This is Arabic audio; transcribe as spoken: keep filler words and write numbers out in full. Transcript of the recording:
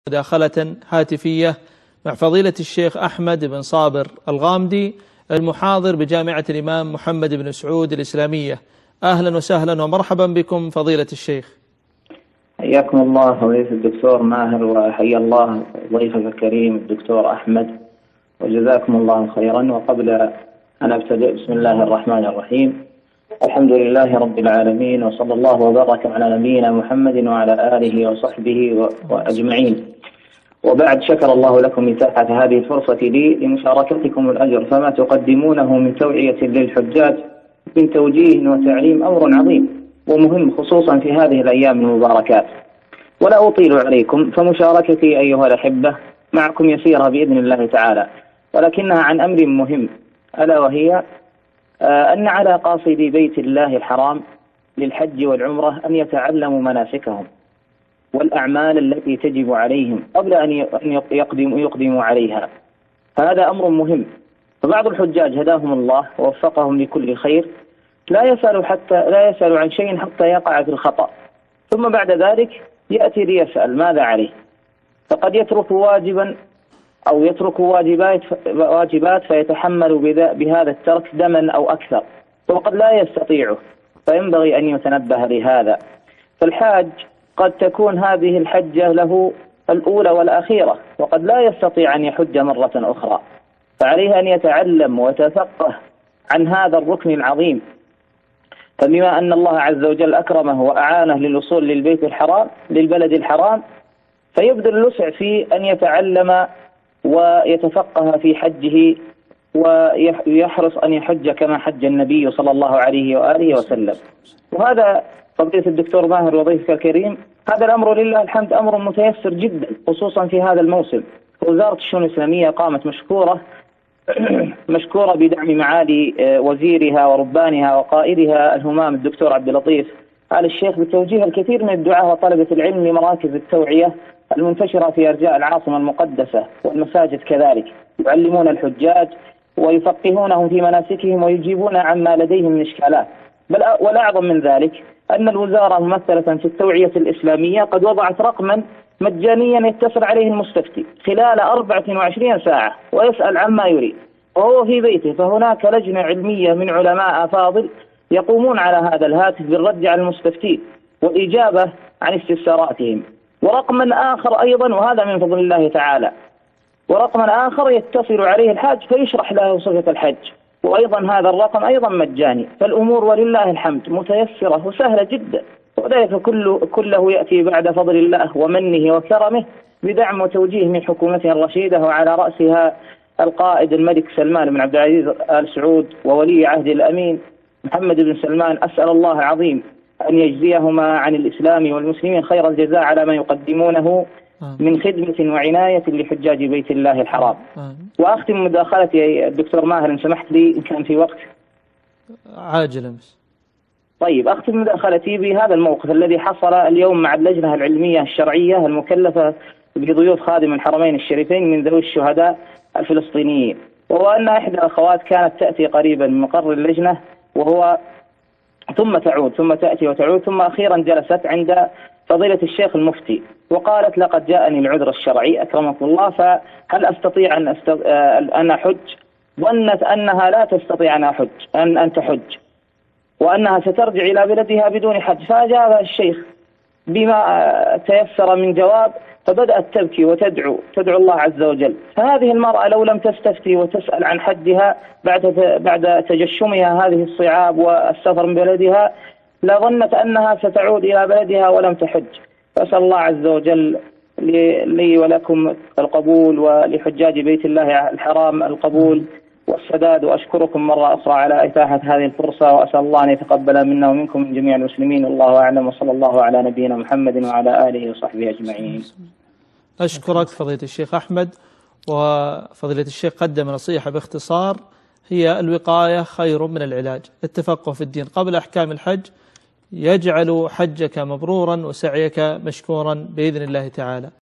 مداخلة هاتفية مع فضيلة الشيخ أحمد بن صابر الغامدي المحاضر بجامعة الإمام محمد بن سعود الإسلامية. أهلا وسهلا ومرحبا بكم فضيلة الشيخ. حياكم الله فضيلة الدكتور ماهر، وحيا الله ضيفك الكريم الدكتور أحمد، وجزاكم الله خيرا. وقبل أن أبتدئ، بسم الله الرحمن الرحيم، الحمد لله رب العالمين، وصلى الله وبارك على نبينا محمد وعلى آله وصحبه وأجمعين. وبعد، شكر الله لكم إتاحة هذه الفرصة لي لمشاركتكم الأجر، فما تقدمونه من توعية للحجاج من توجيه وتعليم أمر عظيم ومهم، خصوصا في هذه الأيام المباركات. ولا أطيل عليكم، فمشاركتي أيها الأحبة معكم يسيرة بإذن الله تعالى، ولكنها عن أمر مهم، ألا وهي أن على قاصدي بيت الله الحرام للحج والعمرة أن يتعلموا مناسكهم والأعمال التي تجب عليهم قبل أن يقدموا يقدموا عليها. هذا أمر مهم، فبعض الحجاج هداهم الله ووفقهم لكل خير لا يسأل حتى لا يسأل عن شيء حتى يقع في الخطأ، ثم بعد ذلك يأتي ليسأل ماذا عليه، فقد يترك واجبا أو يترك واجبات واجبات فيتحمل بهذا الترك دما أو أكثر، وقد لا يستطيعه، فينبغي أن يتنبه لهذا. فالحاج قد تكون هذه الحجة له الأولى والأخيرة، وقد لا يستطيع أن يحج مرة أخرى، فعليه أن يتعلم ويتفقه عن هذا الركن العظيم. فبما أن الله عز وجل أكرمه وأعانه للوصول للبيت الحرام للبلد الحرام، فيبذل الوسع في أن يتعلم ويتفقه في حجه، ويحرص أن يحج كما حج النبي صلى الله عليه وآله وسلم. وهذا فضيلة الدكتور ماهر وضيفك الكريم، هذا الأمر لله الحمد أمر متيسر جدا، خصوصا في هذا الموسم. وزارة الشؤون الإسلامية قامت مشكورة مشكورة بدعم معالي وزيرها وربانها وقائدها الهمام الدكتور عبد اللطيف آل الشيخ بتوجيه الكثير من الدعاة وطلبة العلم لمراكز التوعية المنتشرة في أرجاء العاصمة المقدسة والمساجد كذلك، يعلمون الحجاج ويفقهونهم في مناسكهم ويجيبون عما لديهم من إشكالات. بل والأعظم من ذلك أن الوزارة ممثلة في التوعية الإسلامية قد وضعت رقما مجانيا يتصل عليه المستفتي خلال أربعة وعشرين ساعة ويسأل عما يريد وهو في بيته، فهناك لجنة علمية من علماء أفاضل يقومون على هذا الهاتف بالرد على المستفتين والإجابة عن استفساراتهم. ورقما آخر أيضا، وهذا من فضل الله تعالى، ورقما آخر يتصل عليه الحاج فيشرح له صفة الحج، وأيضا هذا الرقم أيضا مجاني. فالأمور ولله الحمد متيسرة وسهلة جدا، وذلك كله, كله يأتي بعد فضل الله ومنه وكرمه بدعم وتوجيه من حكومته الرشيدة، وعلى رأسها القائد الملك سلمان بن عبد العزيز آل سعود وولي عهد الأمين محمد بن سلمان. أسأل الله العظيم أن يجزيهما عن الإسلام والمسلمين خير الجزاء على ما يقدمونه من خدمة وعناية لحجاج بيت الله الحرام. وأختم مداخلتي الدكتور ماهر إن سمحت لي، إن كان في وقت عاجلا. طيب، أختم مداخلتي بهذا الموقف الذي حصل اليوم مع اللجنة العلمية الشرعية المكلفة بضيوف خادم الحرمين الشريفين من ذوي الشهداء الفلسطينيين، وهو أن إحدى الأخوات كانت تأتي قريبا من مقر اللجنة وهو ثم تعود ثم تأتي وتعود، ثم أخيرا جلست عند فضيلة الشيخ المفتي وقالت: لقد جاءني العذر الشرعي أكرمكم الله، فهل أستطيع أن أست... أن أحج؟ ظنت أنها لا تستطيع أن أحج أن أن تحج، وأنها سترجع إلى بلدها بدون حج. فأجاب الشيخ بما تيسر من جواب، فبدأت تبكي وتدعو تدعو الله عز وجل. فهذه المرأة لو لم تستفتي وتسأل عن حجها بعد بعد تجشمها هذه الصعاب والسفر من بلدها، لظنت أنها ستعود إلى بلدها ولم تحج. فأسأل الله عز وجل لي ولكم القبول، ولحجاج بيت الله الحرام القبول والسداد. وأشكركم مرة أخرى على إتاحة هذه الفرصة، وأسأل الله أن يتقبل منا ومنكم من جميع المسلمين، والله أعلم، وصلى الله على نبينا محمد وعلى آله وصحبه أجمعين. أشكرك فضيلة الشيخ أحمد. وفضيلة الشيخ قدم نصيحة باختصار، هي الوقاية خير من العلاج. التفقه في الدين قبل أحكام الحج يجعل حجك مبرورا وسعيك مشكورا بإذن الله تعالى.